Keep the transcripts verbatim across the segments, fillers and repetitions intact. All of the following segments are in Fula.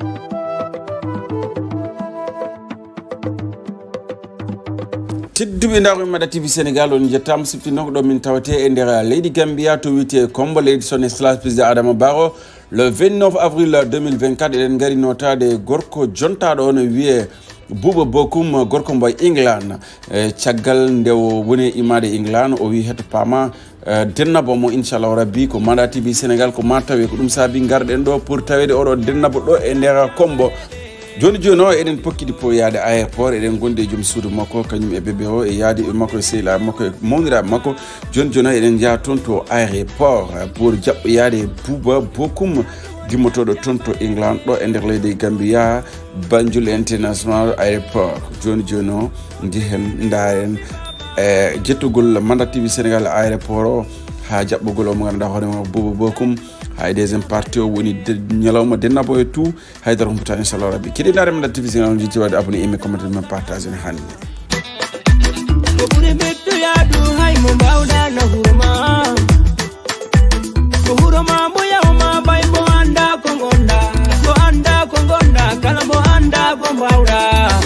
tedduɓe ndaw Mada T V Sénégal on jettama siftinoko ɗo min tawate e nder leydi Gambia to wiyete Kombo leydi son excellence président Adama Barrow le vingt-neuf avril deux mille vingt-quatre eɗen gari notade gorko jontaɗo on wiye Bouba Bokum gorko mboy England e caggal nde o woni imade England o wi heto pama dennabo mo inchallah rabbi ko Mada T V Sénégal ko ma tawe ko ɗum saabi garɗen ɗo pour tawede oɗo dennabo ɗo e nder Kombo joni joni o eɗen pokkidi po yaade aéroport eɗen gondi e joom suudu makko kañum e bébé o e yaadi e makko e sehila makko e mawniraɓe makko joni joni o eɗen jaa toon to aéroport pour jaɓɓo yaade Bouba Bokum gimmotoɗo toon to England ɗo e nder leydi Gambia Banjul International Airport joni joni o jehen daren e jettugol Mada T V Sénégal aéroport o ha jaɓɓugol o mo ganduɗa hoore ma Bouba Bokum hay deuxième partie o woni ñalawma dennabo e tout haydara humpata inchallah rabbi keɗinare Mada T V Sénégal jitti wadde abonné aimé commenté men partage ne hande ko ɓuri ɓeddoyadu hay mo mbawɗa nahurma ko huroma mo yawma bay mo anda ko gonɗa ko anda ko gonɗa kala mo anda ko mbawɗa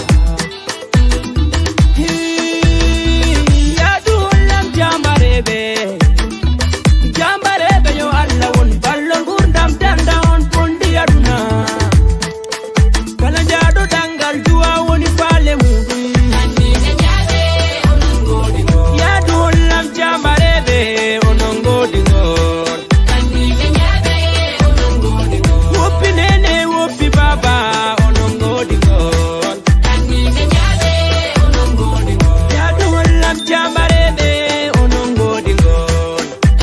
yaadu hollam jambareɓe jambareɓe yo Allah won ballo gurdam danda on pondi aduna kala jaɗo dangal duwa woni faale muɗum yaadu hollam jambareɓe onon godigon woppi nene woppi baba onon godigon yaadu hollam jambareɓe onon godigon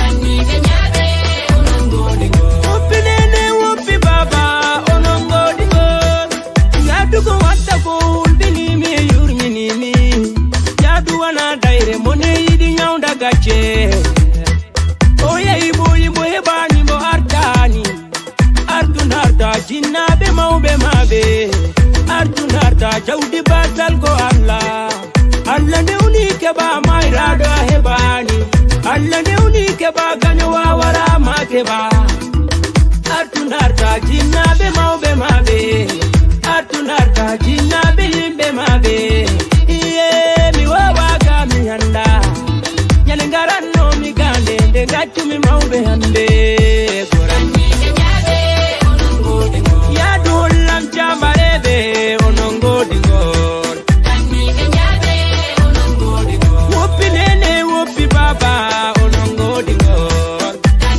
woppi nene woppi baba onon godigon yaadu ko watta ko hulɓinimi e yurminimi yaadu wana dayre mone yiɗi ñawda gacce o yehi boyi mo heɓani mo artani ardun harta jinnaɓe mawɓe maɓe ardun harta jawdi batal ko Allah Allah ndewni keɓa mayraɗo a heɓani Allah ndewni keɓa gaño wawara ma keɓa ardun harta jinnaɓe mawɓe maɓe ardun harta jinnaɓe yimɓe maɓe iye mi wawaga mi handa ñande garannomi gande nde gaccumi mawɓe hande yaadu hollam jambareɓe onon godigon woppi nene woppi baba onon godigon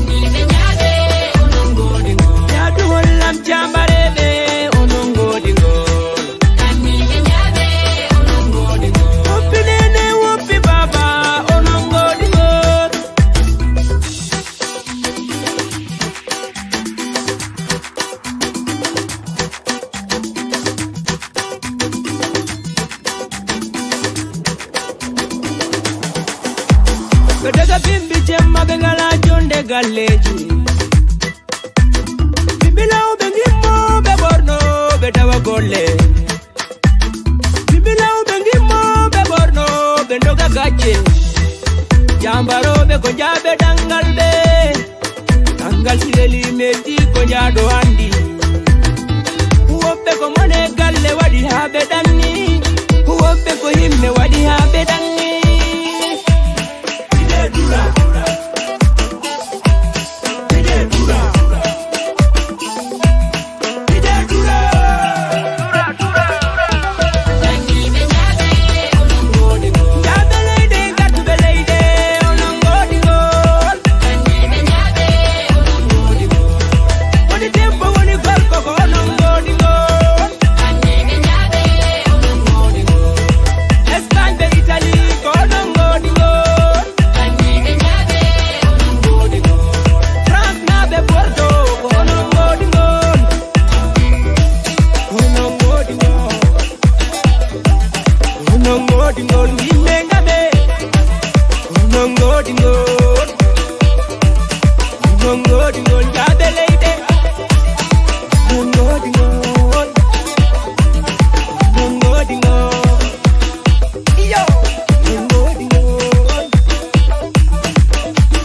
yaadu hollam jambareɓe onon godigon woppi nene woppi baba onon godigon ɓe daga bimbi jemma ɓe ngala jonde galleji bimbilawɓe gimmoɓe ɓorno ɓe tawa golle bimbilawɓe gimmoɓe ɓorno ɓe doga gacce jambaroɓe ko jaaɓe dangal ɓe dangal sireli metti ko jaaɗo andi woɓɓe ko mone galle waɗi ha ɓe ɗanni woɓɓe ko himɓe waɗi ha ɓe ɗanni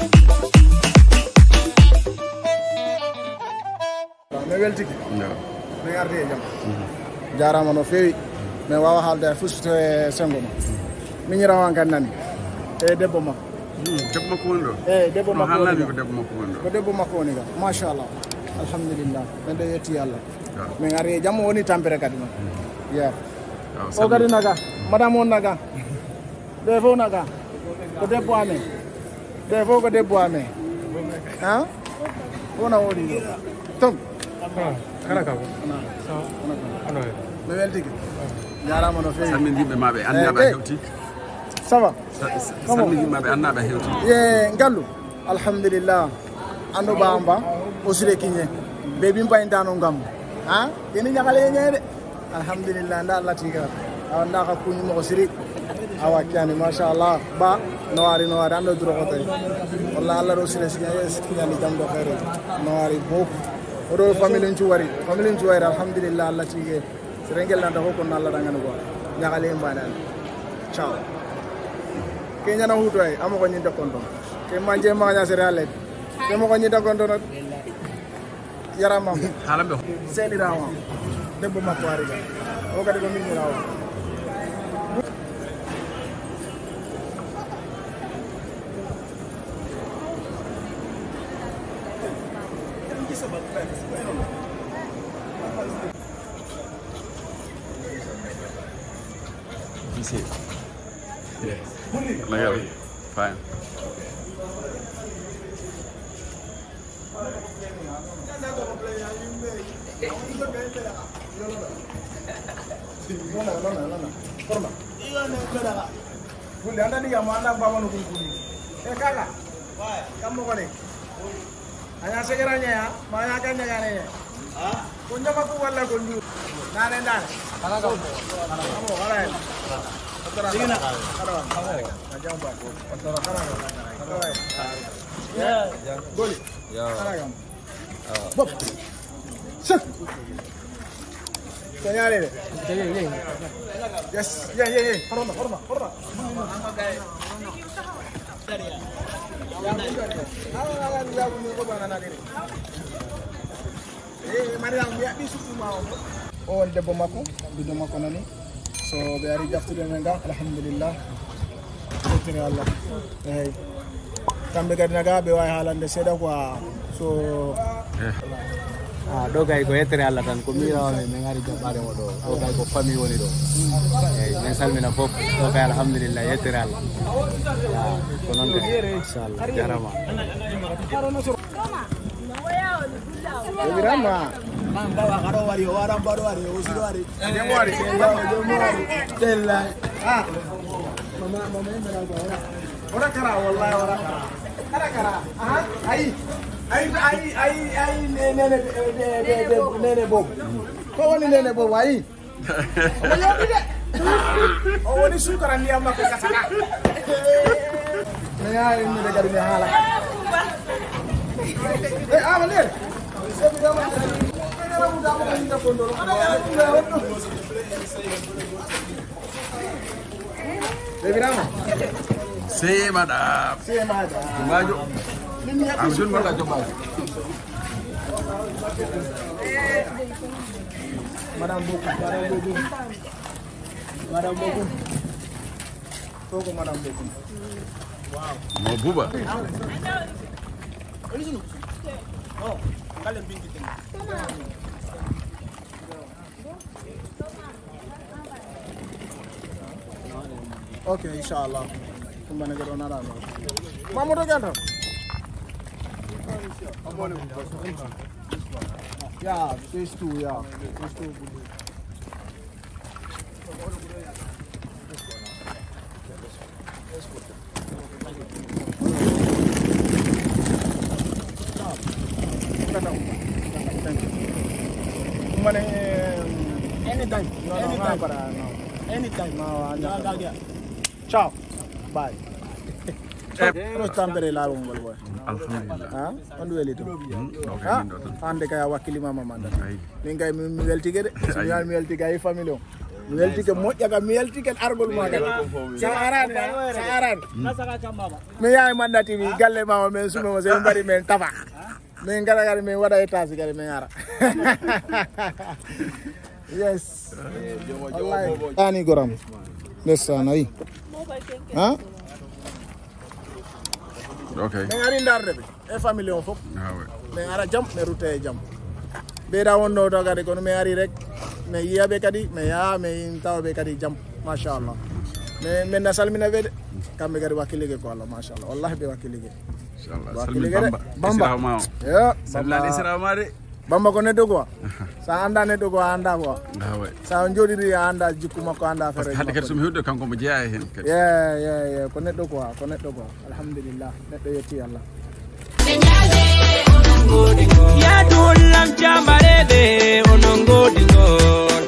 weltiki no mi ardi e jam jarama no fewi mais wawa haalde fusto e sengo ma miñirawan kan nani e debbo makko debbo makko woni ɗo e debbo makko haalani ko debbo makko woni ɗo ko debbo makko woni ga machallah alhamdulillah men ɗo yetti Allah min ari e jam woni tampere kadi noon yeah o kadi naga madame on naga ɓe fof naga ko debbo amen ɓe fof ko debbo amen han wona woɗi ɗo tom kala ka mi weltiki jarama no fewi salmin yimɓe maɓe annaɓe hewti ça va salmin yimɓeɓe annaɓe hewti ye ngallu alhamdulillah andu bamba osire kiñe be bim payintano ngam ha yeni ñakale ñede alhamdulillah nda Allah tiga awa nda ka kuñu mo siri awa kiani mashallah ba noari noari ando duro ko tay wallahi Allah ro sire sinya yes kiani jam do xere noari bok odo famille ncu wari famille ncu wari alhamdulillah Allah tige serengel nda ko ko Allah dangana go ñakale mbana ciao ke ñana huto ay amako ñi dekondo ke manje ma nya sere alet ke mo ko ñi dekondo nak yaramam halambe seni rawa debbo makko wari ga o kadi ko min rawa Yes. Like, fine. Nona, nona, nona. Forma. Bunda anda diga mana bama no kunkuni. Eh kaka. Wah, kamu kone. Hanya segeranya ya, mana kan jangan ini. Ah, kunja aku wala kunju. Nane nane. Kana kamu. Kamu kana. Sini nak. Kana. Kamu. Jangan buat. Kana kana. Kana. Ya, goli. Ya. Kana kamu. Bob. Sek. Señale. Yes, yeah, yeah, yeah. Forma, forma, forma. Oh, debbo makko, biddo makko nani. So be ari jaftude men ga, alhamdulillah. Tere Allah. Eh. Kambe kadi naga be way halande seda quoi. So ah do gay ko etere Allah tan ko mira wala men ngari jabare mo do do gay ko fami woni do eh men salmina fop do gay alhamdulillah etere Allah ya ko non de inshallah jarama Birama mamba wa karo wari o waram baro wari o siro wari demo wari demo wari tella ah mama mama mera ko ora kara wallahi ora kara kara kara aha ai ai ai ai ai nene nene nene bob ko woni nene bob ai o yobi de o woni sukara ni amma ko kasaka me ay ni de gari ni hala eh amale se bi dama dama mu dama ko ni ko ndoro Baby Rama. C'est madame. C'est madame. Majo. Amsun wala coba. Madame Boku, Madame Boku. Madame Boku. Toko Madame Boku. Wow. Mau buba. Oh, kalian binti ting. Okay, inshallah. Kembali ke Ronaldo. Mamu tu kan? Ya, phase two, ya. Phase two. Anytime. No, no, anytime. No, no. Anytime. No, no, no. Ciao. Bye. Terus tampere la ngol boy. Alhamdulillah. Ha? Ondu welito. Ha? Ande kaya wakili mama manda. Min kay mi welti gede. Signal mi welti kay family. Mi welti ke moƴƴa ka mi welti ke argol maga. Sa arani, sa arani. Nasaka mama. Mi yaay mandati mi galle mama men sumo mo se mbari men tafa. min gara gara min waɗa étage kadi min ara yes wallahi ani goram ndeysaan ayi ha okay min ari ndarde ɓe e famille o fof ah ouais min ara jam min rutta e jam ɓeyda wonno to kadi kono min ari rek min yiyaɓe kadi min yaha min tawaɓe kadi jam machallah mais min na salmina ɓe de kamɓe kadi wakkillige ko Allah machallah wallahi ɓe wakkillige inchallah salmi bamba bamba yo sallallahu alaihi de bamba ko neɗɗo quoi sa anda neɗɗo ko anda quoi ah ouais sa on joɗiri a anda jikku makko anda fere hade kadi somi hewde kanko mo jeeya hen kadi ye ye ye ko neɗɗo quoi ko neɗɗo quoi alhamdulillah neɗɗo yetti Allah ya dulam jambarede onongodi ngol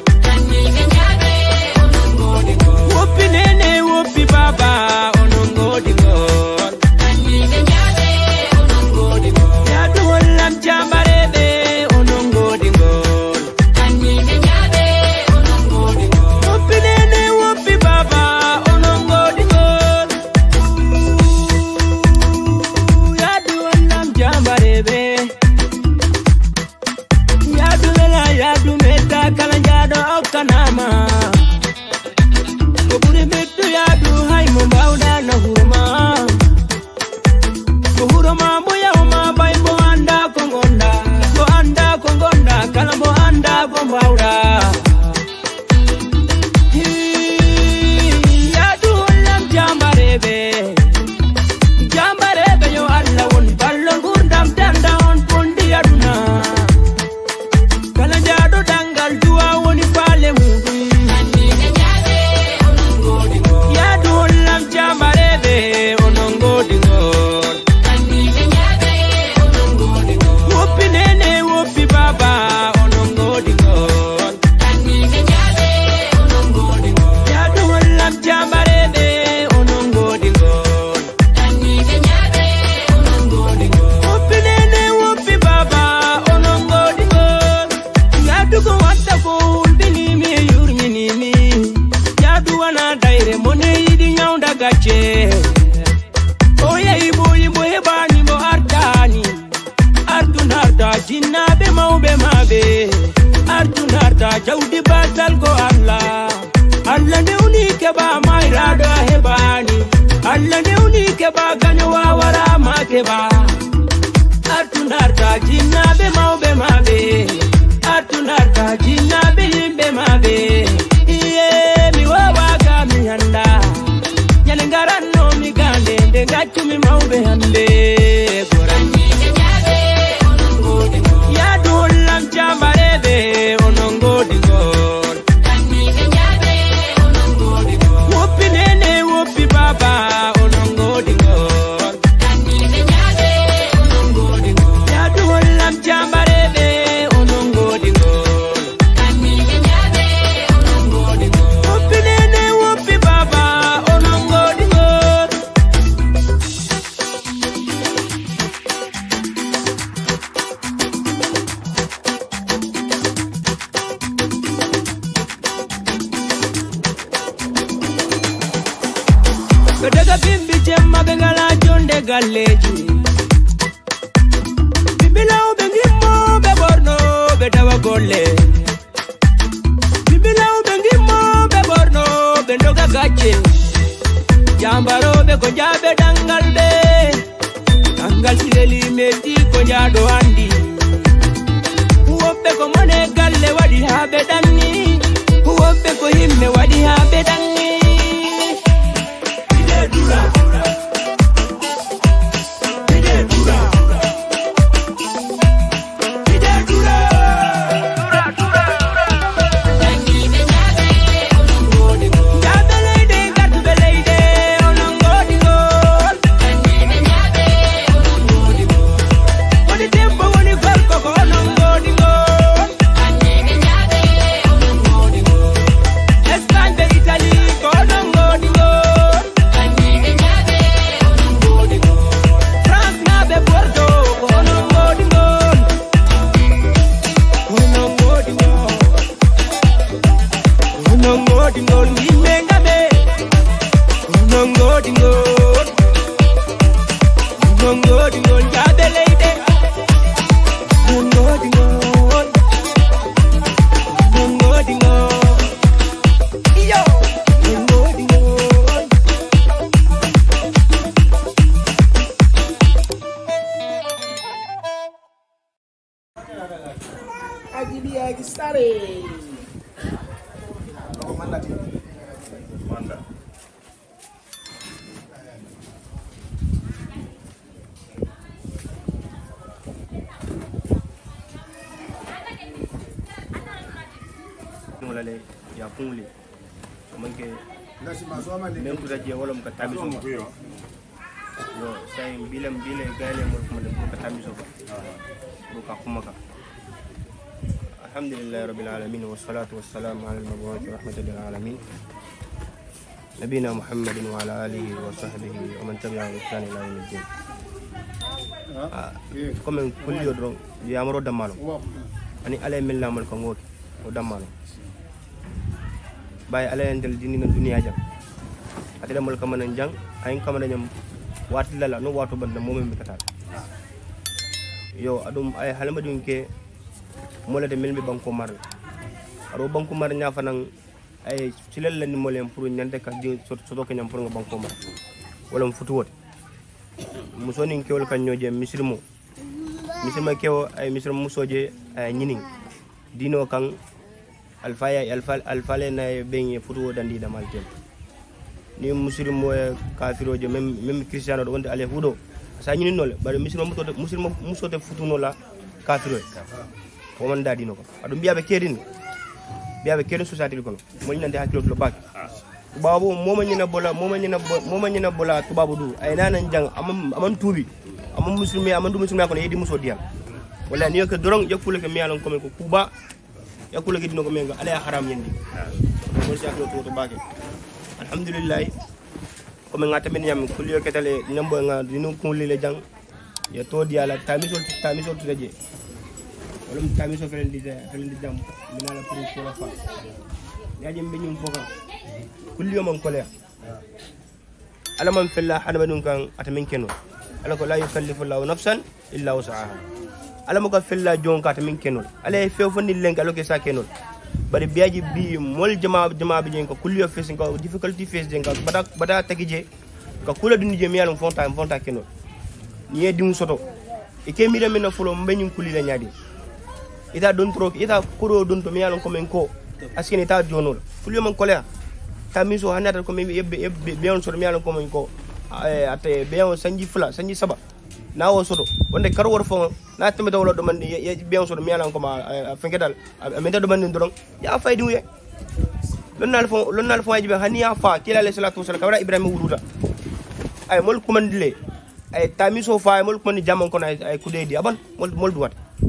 wopi nene wopi baba onongodi ngol ya dulam jambarede onongodi ngol wopi nene wopi baba onongodi ngol ya dulam jambarede yadu meta kalanjado okanama koburi metu yadu hay mo bawda na hurma ko hurma mo yawma bay bo anda ko gonda bo anda ko gonda kala mo anda ko bawda yadu lam jambarebe jambarebe yo alla won ballo gurdam danda on pondi aduna kalanjado dangal duwa woni fale mudum ya dulam jamarebe onongodi ngol wopi nene wopi baba onongodi ngol ya dulam jamarebe onongodi ngol wopi nene wopi baba onongodi ngol yadugo wadda ko ulbinimi e yurminimi yadu wana daire mone yiɗi ñawda gacce o yehi boyi mo heɓani mo artani artun harta jinnaɓe mawɓe maɓe artun harta jawdi basal ko Allah Allah newni keɓa mayraɗo a heɓani Allah newni keɓa gaño wawarama keɓa artun harta jinnaɓe mawɓe maɓe artunarta jinnaɓe yimɓe maɓe iye mi wawaga mi handa ñande garannomi gande nde gaccumi mawɓe hande yadu hollam jambareɓe onongodi ngol woppi nene woppi baba onongodi ngol yadu hollam jambareɓe onongodi ngol woppi nene woppi baba onongodi ngol ɓe daga bimbi jemma ɓe ngala jonde galleji bimbilawɓe gimmoɓe ɓorno ɓe tawa golle bimbilawɓe gimmoɓe ɓorno ɓe doga gacce jambaroɓe ko jaaɓe ɗangal ɓe ɗangal sireli metti ko jaaɗo andi woɓɓe ko mone galle waɗi ha ɓe ɗanni woɓɓe ko yimɓe waɗi ha ɓe ɗanni Dura, dura. Dura. Dura. jibiya gisare ko manda ti manda le ya pungli manke men kuta je wala ka tamiso yo say bilam bile gale mo ko le ka tamiso ba do ka kuma ka alhamdulillah rabbil alamin wassalatu wassalamu ala al-mab'uth rahmatan lil alamin nabina muhammadin wa ala alihi wa sahbihi wa man tabi'ahu bi ihsan ila yawm al-din comme kulli odron yamaro damalo ani alay milla mal ko ngoki o damalo bay ala entel dini na dunia jam atele mol kam nan jang ay kam na ñam wat lala no watu banda momem bi katal yo adum ay halama dum ke mola de melmi banko mar aro banko mar nya fanan ay cilal la ni molem pour ñande ka di soto ko ñam pour nga banko mar wala futu wot musoni kewol kan ñoje misrimo misrima kewo ay misrimo musoje ay ñining dino kan alfaya alfal alfale na benye futu dandi da maltem ni muslimo kafiroje même même cristiano do wonde ale hudo sa nyini nole bare muslimo muto muslimo musote futu no la kafiro ko man dadi no ko adum biabe kedin biabe kedin society ko mo nyande hakilo do bak babu moma nyina bola moma nyina moma nyina bola tubabu du ay nanan jang amam amam tubi amam muslimi amam du muslimi ko yedi muso dial wala ni ko dorong yakule ko mialon ko ko kuba yakula ke dino ko menga ala haram yendi ko ci aklo to to bake alhamdulillah ko men ngata men yam kulliyo ketale nyambo nga dino ko lile jang ya to di ala tamiso tamiso to je wala tamiso felen di felen di jam minala pour ko la fa ya jëm be ñum foka kulliyo man ko le ala man filla hanabadun kan atamen keno ala ko la yukallifu Allahu nafsan illa wus'aha ala mo ka fella jonka ta min kenol ala e few fonni lenga lo ke sa kenol bari biaji bi mol jama jama bi jenko kulliyo fess ko difficulty face jenga bada bada takije ka kula duni je mi yalon fonta fonta kenol ni e dimu soto e ke mi remena fulo mbenyum kulila nyaadi ita don tro ita kuro don to mi yalon ko men ko askene ta jonol kulliyo man kolea ta miso hanata ko mi yebbe yebbe be on soto mi yalon ko men ko ate be on sanji fula sanji saba na wo soto wonde kar wor fo na tambe do do man ye bien soto mi alan ko ma fenke dal men do man ndorong ya faydi wuye lon nal fo lon nal fo wajibe hani ya fa kila alayhi salatu wasallam kawra ibrahim wuduta ay mol ko man dile ay tamiso fa mol ko man jamon ko ay kudedi aban mol mol duwat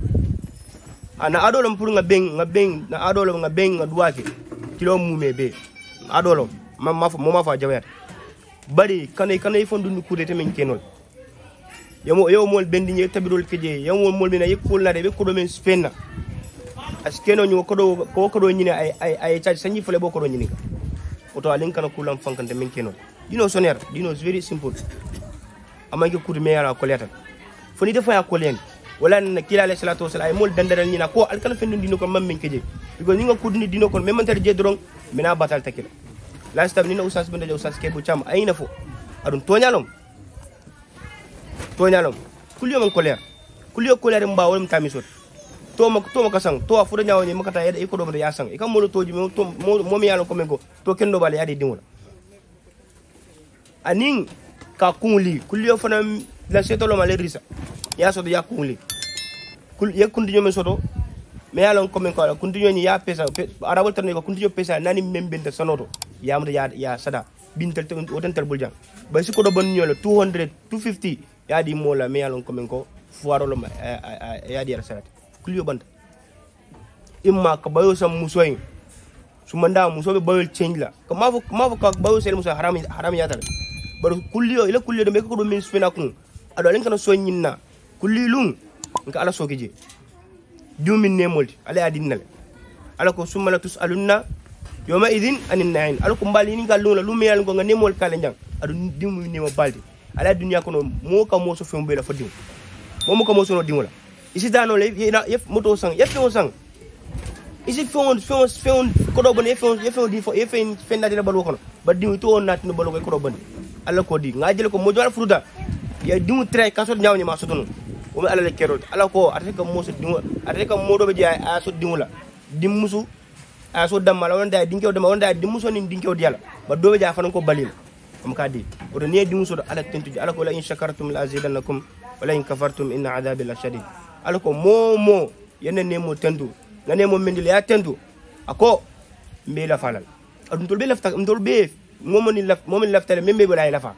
ana adolom pour nga beng nga beng na adolom nga beng nga duwake kilo mume be adolom ma ma mo ma fa jawet bari kanay kanay fondu ni kudete men kenol yomo yo mol bendi ñe tabirol keje yomo mol mina yekul na de be ko do men spenna askeno ñu ko do ko ko do ñine ay ay ay charge sanyi fele boko do ñini oto alin kana kulam fankante men keno dino soner dino is very simple amange kudu me yara ko letal foni defa ya ko len wala na kila alayhi salatu wasallam ay mol dandaral ñina ko al kana fendu dino ko mam men keje because ñinga kudu ni dino ko même tar je dorong mina batal takila last time ni na usas bende usas ke bu cham ay na fo adun toñalom toñalom kulliyo man colère kulliyo colère mba wala mtamisot to ma to ma kasang to afuda nyaaw ni makata yede iko do ya sang ikam molo toji mo to mo mi yalo ko mengo to kendo bale yade dimula aning ka kunli kulliyo fana la setolo male risa ya so do ya kunli kul ye kundiyo men soto me yalo ko men ko kundiyo ni ya pesa arabol tan ko kundiyo pesa nani membente sanoto ya mo ya ya sada bintel o tantal buljang ba siko do bon nyolo two hundred two fifty yadi mola me yalon ko men ko fuaro lo yadi arsalat kulio banta imma ka bayo sam musoy sumanda musobe bayo change la ka mafo mafo ka bayo sel muso haram haram yatal bar kulio ila kulio de me ko do min spina kun ado len kana soñinna kulilum nka ala sokije dumin ne molti ala yadi nal ala ko sumala tusalunna yoma idin anin na'in ala ko mbali ni gallu la lu me yalon ko ngane mol kala njang ado dimu ni mo baldi ala dunya kono mo ka mo so fembe la fadim mo mo ka mo so no dimula isi dano le yef moto sang yef on sang isi fon fon fon ko do bon yef yef di fo yef fenda di la balu kono ba dimu to on nat no balu ko do bon ala ko di ngajel ko mo jwal fruda ya dimu tray ka so nyaaw ni ma so tono o ala le kerol ala ko ataka musu dingo ataka modo be jaay a so dingula dimmusu a so damala wonda dinkew dama wonda dimmuso ni dinkew diala ba do be jaay fanan ko balil am ka di o do ne dimmuso do ala tentuji ala ko la in shakartum la azidannakum wala in kafartum inna adabi la shadid ala ko momo yene ne mo tentu ngane mo mendil ya tentu ako mbe la falal adum tol be lafta ndol be momoni laf momoni laftale membe wala lafa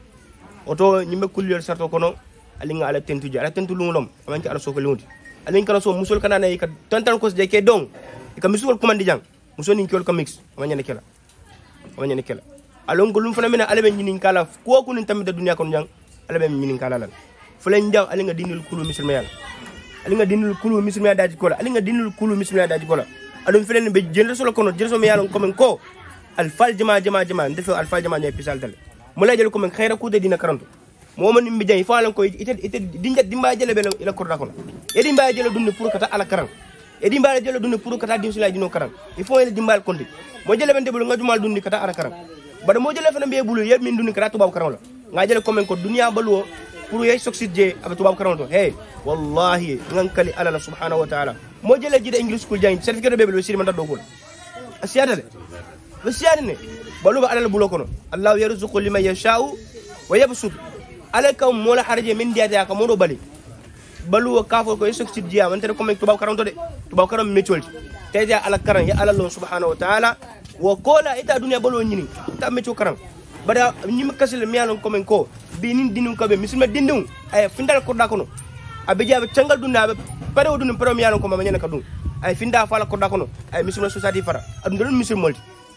oto nyimbe kulliyol sarto kono alinga ala tentuji ala tentu lungolom amanki ala soko lunti alin kala so musul kana nay ka tantan ko je ke dong ka misul ko mandi jang muso nin kyol ka mix amanya ne kala amanya ne kala alon ko lum fana mena alabe nyinin kala ko ko nin tamida dunya kon jang alabe nyinin kala lan fulen jang alinga dinul kulu musulma yalla alinga dinul kulu musulma daji kola alinga dinul kulu musulma daji kola alon felen be jende solo kono jere so me yalla ko men ko al fal jama jama jama ndefe al fal jama ne pisal dal mo lay jël ko men khayra ku de dina karanto momani mbi jay fa lan ko ite ite dinja dimba jele be ila korda kono e dimba jele dunne pour kata ala karan e dimba jele dunne pour kata dimsula dino karan il faut ele dimbal kondi mo jele ben debul ngajumal dunni kata ala karan bada mo jele fana be bulu yeb min dunni kata tubaw karan la nga jele ko men ko dunya baluwo pour yey succide aba tubaw karan to hey wallahi ngankali ala subhanahu wa ta'ala mo jele jide english school jay certificate be bulu siri man do ko asiyata de asiyata ne balu ba ala bulo kono allah yarzuqu liman yasha'u wa yabsut alaka mola harje min diata ka modo bali balu ka fo ko yesok ci diya man tere ko mek tubaw karam to de tubaw karam metolti tete ala karam ya ala allah subhanahu wa ta'ala wa kola ita dunya balu nyini ta meto karam bada nyim kasil mi alon ko men ko bi nin dinu ko be misma dindum ay findal ko da kono abe jabe tangal dunna be pare o dunu premier alon ko ma nyana ka dun ay finda fala ko da kono ay misma society fara adun don misma molti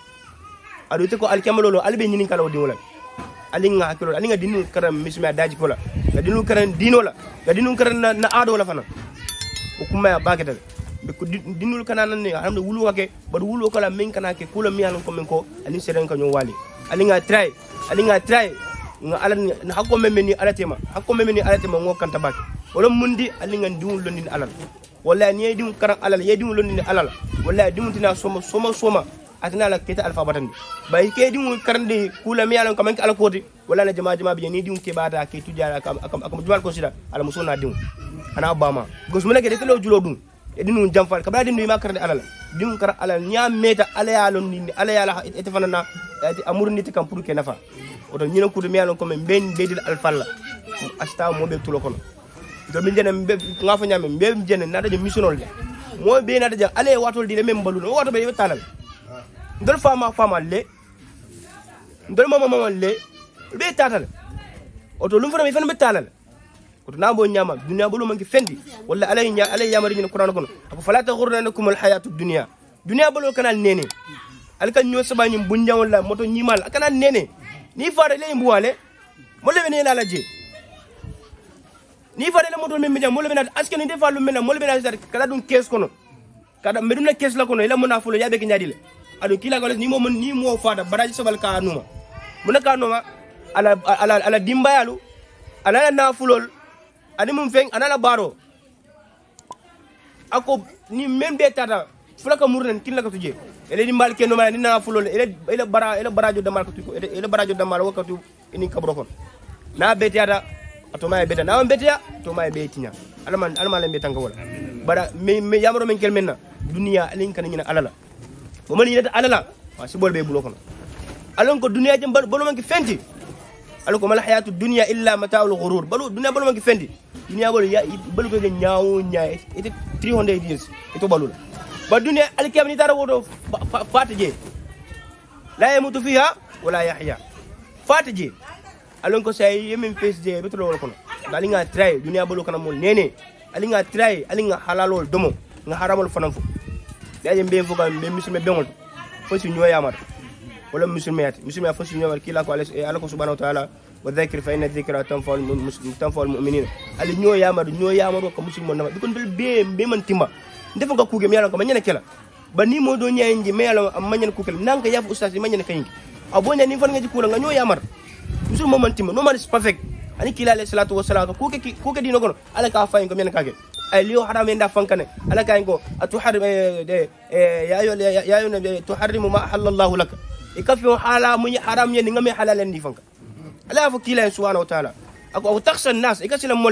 adu te ko alkamalo albe nyini kala o di wala alinga hakilo alinga dinu karam misma daji kola ga dinu karam dino la ga dinu karam na, na ado la fana o kuma ya baketal be ko dinul kana nan ne hamde wulu wake bad wulu ko la min kana ke kula mi alon ko men ko alin seren ka nyon wali alinga try alinga try nga alan na hakko memeni alatema hakko memeni alatema ngo kanta bak wala mundi alinga diwul londin alal wala ni diwul karam alal ye diwul londin alal wala diwul tina soma soma soma atana la keta alfa batandi bay ke dimu karande kula mi yalan ko man ala koti wala na jama jama bi ni dimu ke bata ke tujara kam akam akam juwal ko sida ala musona dimu ana bama gos mu leke de telo julo dum e dinu jamfal ka badi mi ma karande alal dimu kar alal nya meta ala yalon ni ala yala ete fanana amur nit kam pour ke nafa oto nyina ko mi yalan ko men ben bedil alfalla asta mo be tulo kono to min jena be ngafa nyame be jena na daje missionol de mo be na daje ale watol di le mem balu wato be talal ndol fama fama le ndol mama mama le be tatal oto lum fana mi fana be talal oto nambo nyama dunya bolu manki fendi wala alay nya alay yamari ni qur'an kono afa fala taghurrannakum alhayatud dunya dunya bolu kanal nene alkan nyo sabani bunja wala moto nyimal kanal nene ni fare le mbuwale mo le bene la laje ni fare le moto membe jam mo le bene aske ni defa lu mena mo le bene kala dun kes kono kada medum na kes la kono ila mona fulo yabe ki nyadile adu kila ko ni mo ni mo fada baraji sobal ka numa muna ka numa ala ala ala dimbayalu ala na fulol ani mum feng ana baro ako ni membe tata fulaka murnen kila ka tuje ele dimbal ke numa ni na fulol ele ele bara ele barajo damal ka tuko ele barajo damal wakatu ini kabro kon na betiada to may beta na betia to may betinya alman alman le betanga wala bara me me yamro men kel menna dunia alin kan ni alala mo mani yata alala wa sibol be bulo kono alon ko dunia jam balo manki fenti alon ko mal hayatu dunya illa mata'ul ghurur balo dunia balo manki fenti dunia balo ya balo ko nyaawo nyaay ite three hundred years ito balo ba dunia alkiyam ni dara wodo fatije la yamutu fiha wala yahya fatije alon ko say yemin face je beto lo kono dalinga try dunia balo kana mo nene alinga try alinga halalol domo nga haramol fanam fu yaje mbe fuga mbe musulme bengol fo ci ñoya mat wala musulme yati musulme fo ci ñoya kila ko ala ko subhanahu wa ta'ala wa dhakir fa inna dhikra tanfa'ul muslimin tanfa'ul mu'minin ali ñoya mat ñoya mat ko musulmo na diko ndel be be man timba ndef nga kuge mi yalla ko manyana kela ba ni mo do ñaynji me yalla am manyana kukel nanka yafu ustaz manyana kayingi abonya ni fan nga ci kula nga ñoya mat musulmo man timba no man is perfect ani kila alayhi salatu wassalam kuke kuke dino kono ala ka fayin ko men kage ay liyo haram enda fankane ala kay ko atuharrim de ya ayo ya ayo tuharrimu ma halallahu lak ikafi hala mun haram ye ngame halal ndi fanka ala fa kila subhanahu wa ta'ala ako takhsha an-nas ikasila molla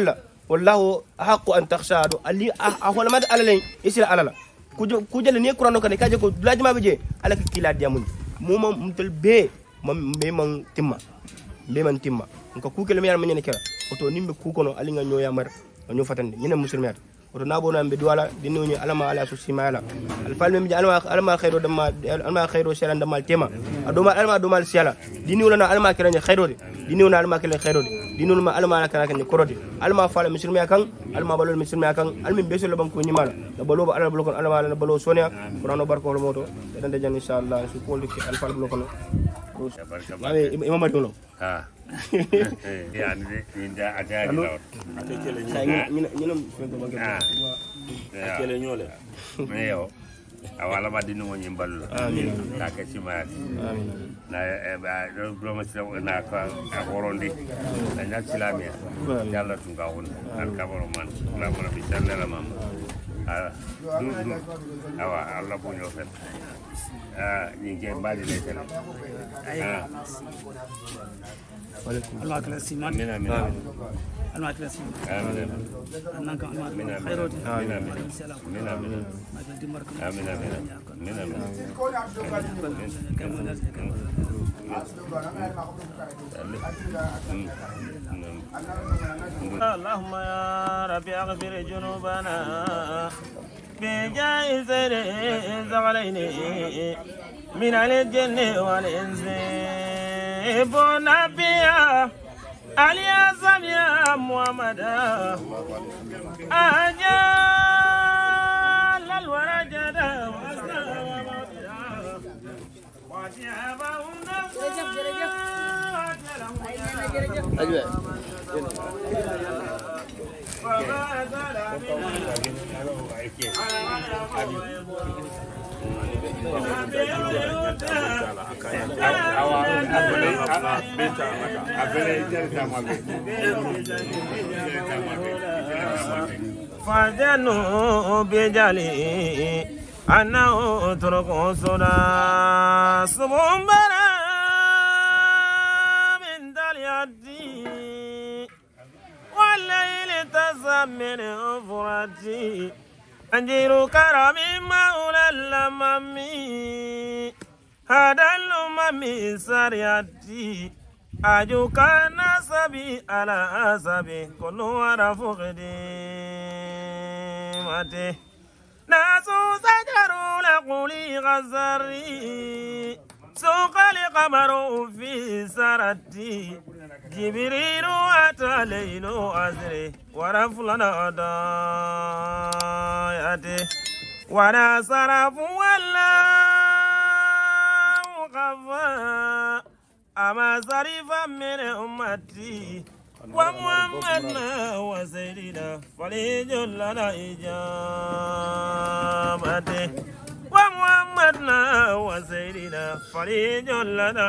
wallahu haqqu an takhshadu ali ahwala mad alalen isila alala kujale ni qur'ano kan kaje ko lajma beje alaka kila diamun moma mumtal be mam be man timma be man timma ko kukele mi yar ma nyene kala oto nimbe kukono ali nga nyoya mar ñu fatande ñene musulmiat oto nabo na be duwala dinno ñu alama ala su simala al falme mi alama alama khayro dama alama khayro selan dama tema adoma alama doma sela dinno na alama kala khayro dinno na alama kala khayro dinno ma alama kala kan korodi alama fala musulmiya kan alama balol musulmiya kan almin be selo banko nyimala da balo ala balo kon alama ala balo sonia qur'ano barko moto dan de jan inshallah su poliki al fal balo kon wawe imam madolo ha ya ni inda aja ni law akele ni ni ni fento banke akele nyole me yo awala ma dinu mo nyimballo amin ka ke sima amin na e ba do ma sila na ka akorondi na nya silamia yalla tunga won al kabaro man la mo bi sallala mam awa Allah bu ñoo fet ah ñi ngi mbadi lay tele ah Allah kala siman amin amin Allah kala siman amin anan kan Allah khairoti amin amin salam amin amin magal dimar kan amin amin amin amin اللهم يا ربي اغفر جنوبنا بجائز الزغلين من الجن والإنس بنبيا علي سميا محمد أجل الورجد أجل فجنوا بجلي أنه اتركوا صدا صبومبرا من دلياتي والليل تزمن فراتي أنجير كرم مولى الأمامي هذا الأمامي سرياتي أجوك نسبي على أسبي كل ورا فقدي ناسو سجروا لقولي غزري سوق القمر في سرتي جبريل أتى ليل أزري ورفلنا ضاياتي ولا صرف ولا مخفى أما صرفا من أمتي ومحمدنا وسيدنا فليجل لنا إجابته ومحمدنا وسيدنا فليجل لنا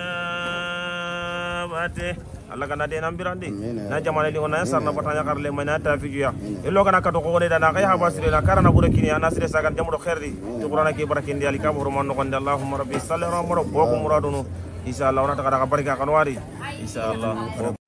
إجابته Allah kana de nambirandi na jamana li wona sarna batanya karle mana tafiya illo kana kato ko de na kay habasire la karana burakini anasire sagan jamudo khairi to qur'ana ke barakindi ali kaburu man ko Allahumma rabbi sallallahu alaihi wa sallam muradunu inshallah ona ta kada barika kanwari inshallah